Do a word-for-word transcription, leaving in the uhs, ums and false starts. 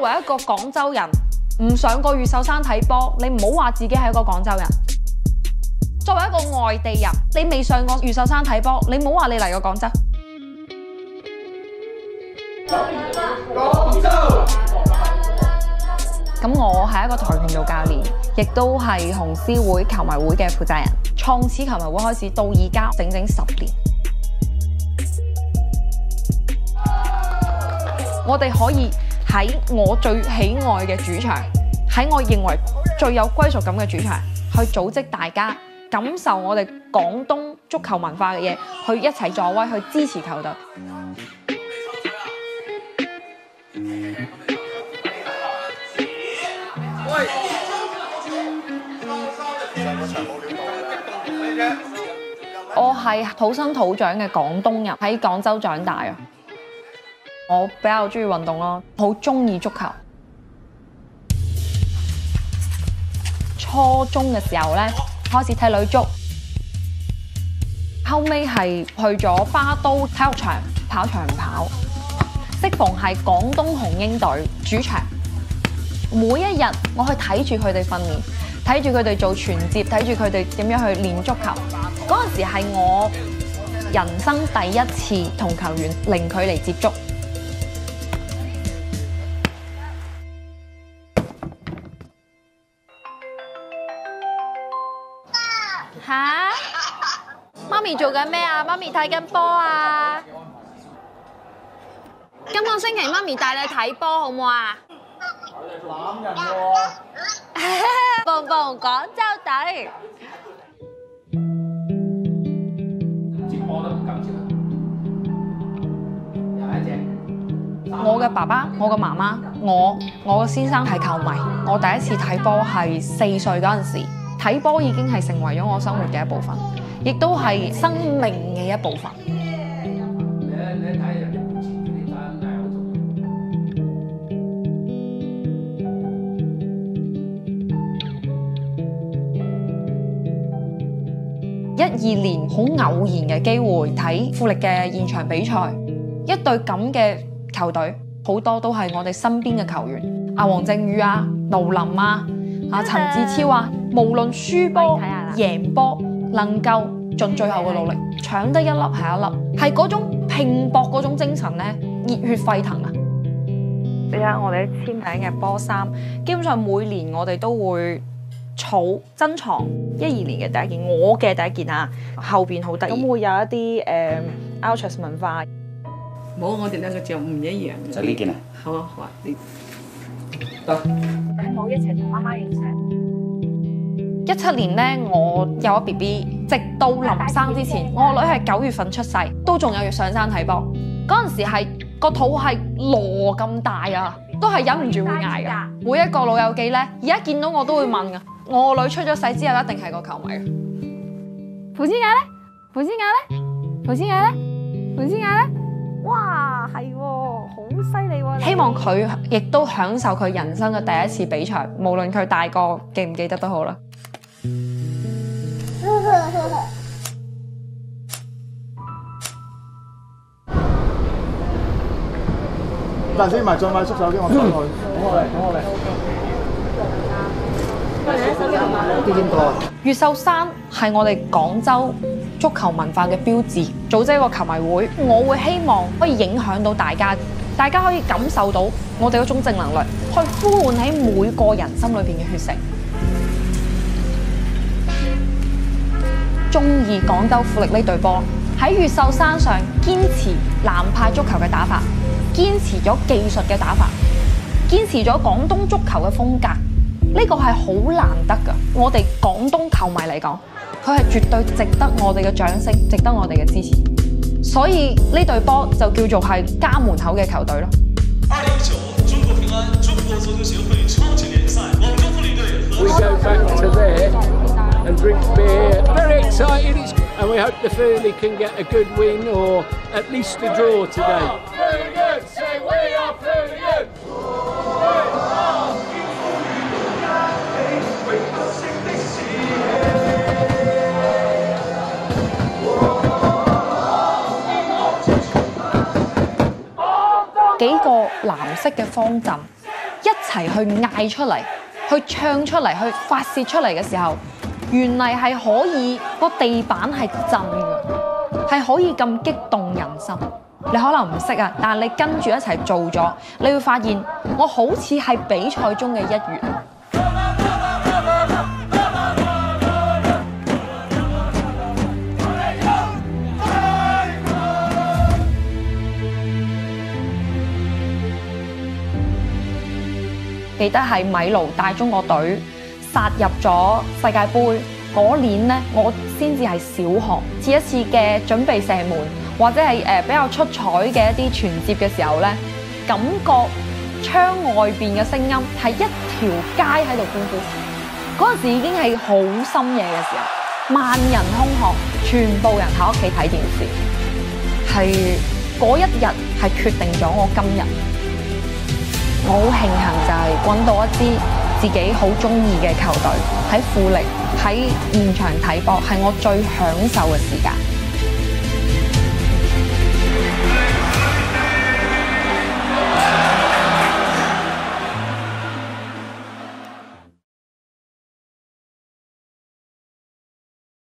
為一個廣州人，唔上過越秀山睇波，你唔好話自己係一個廣州人。作為一個外地人，你未上過越秀山睇波，你唔好話你嚟過廣州。廣州。咁我係一個跆拳道教練，亦都係紅獅會球迷會嘅負責人。創始球迷會開始到而家整整十年。我哋可以喺我最喜愛嘅主場，喺我認為最有歸屬感嘅主場，去組織大家感受我哋廣東足球文化嘅嘢，去一齊助威，去支持球隊。我係土生土長嘅廣東人，喺廣州長大啊。我比較中意運動咯，好中意足球。初中嘅時候咧，開始睇女足，後尾係去咗花都體育場跑長跑。適逢係廣東紅鷹隊主場，每一日我去睇住佢哋訓練，睇住佢哋做傳接，睇住佢哋點樣去練足球。嗰陣時係我人生第一次同球員零距離接觸。吓？媽咪做緊咩啊？媽咪睇緊波啊！今個星期媽咪帶你睇波好唔好啊？攬人喎！蹦蹦廣州隊。接波都唔敢接。又一隻。我嘅爸爸、我嘅媽媽、我、我嘅先生係球迷。我第一次睇波係四歲嗰陣時。睇波已經係成為咗我生活嘅一部分，亦都係生命嘅一部分。一二年好偶然嘅機會睇富力嘅現場比賽，一隊咁嘅球隊，好多都係我哋身邊嘅球員，阿黃正宇啊、盧林啊、阿陳志超啊。無論輸波、贏波，能夠盡最後嘅努力，搶得一粒係一粒，係嗰種拼搏嗰種精神咧，熱血沸騰啊！你睇下我哋簽名嘅波衫，基本上每年我哋都會儲珍藏一二年嘅第一件，我嘅第一件啊，後邊好得意。咁會有一啲誒 Ultras 文化。 冇，我哋兩個就唔一樣。就呢件啊？好啊，好啊，你得。 好，一齊同媽媽影相。一七年咧，我有咗 B B， 直到臨生之前，我個女係九月份出世，都仲有要上山睇波。嗰陣時係個肚係羅咁大啊，都係忍唔住會嗌噶。每一個老友記咧，而家見到我都會問噶。我個女出咗世之後，一定係個球迷嘅。傅之雅咧，傅之雅咧，傅之雅咧，傅之雅咧，哇，係喎，好犀利喎！希望佢亦都享受佢人生嘅第一次比賽，無論佢大個記唔記得都好啦。 但先埋再買縮手機，我上去。等我嚟，等我嚟。啲點過？ 越秀山係我哋廣州足球文化嘅標誌，組織一個球迷會，我會希望可以影響到大家，大家可以感受到我哋嗰種正能量，去呼喚起每個人心裏邊嘅血性。中意廣州富力呢隊波，喺越秀山上堅持南派足球嘅打法，堅持咗技術嘅打法，堅持咗廣東足球嘅風格，呢個係好難得㗎。我哋廣東球迷嚟講，佢係絕對值得我哋嘅掌聲，值得我哋嘅支持。所以呢隊波就叫做係家門口嘅球隊咯。二零一九中國平安中國足球協會超級聯賽，廣州富力隊和 and drink beer. Very excited, and we hope the Furley can get a good win or at least a draw today. Very good. Say we are very good. 幾個藍色嘅方陣， 一齊去嗌出嚟，去唱出嚟，去發泄出嚟嘅時候，原嚟係可以個地板係震嘅，係可以咁激動人心。你可能唔識啊，但係你跟住一齊做咗，你會發現我好似係比賽中嘅一員。記得係米盧帶中國隊殺入咗世界盃嗰年呢，我先至係小學，次一次嘅準備射門或者係誒比較出彩嘅一啲傳接嘅時候呢，感覺窗外邊嘅聲音係一條街喺度歡呼。嗰陣時已經係好深夜嘅時候，萬人空巷，全部人喺屋企睇電視，係嗰一日係決定咗我今日。我好慶幸就係揾到一支自己好中意嘅球隊，喺富力喺現場睇波係我最享受嘅時間。